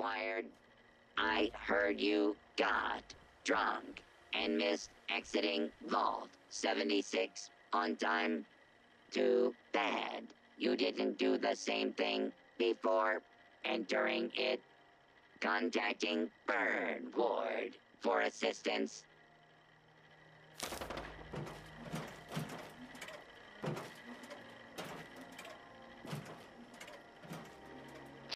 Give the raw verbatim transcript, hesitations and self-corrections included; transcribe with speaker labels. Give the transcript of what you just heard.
Speaker 1: acquired. I heard you got drunk and missed exiting Vault seventy-six on time. Too bad you didn't do the same thing before entering it. Contacting Bird Ward for assistance.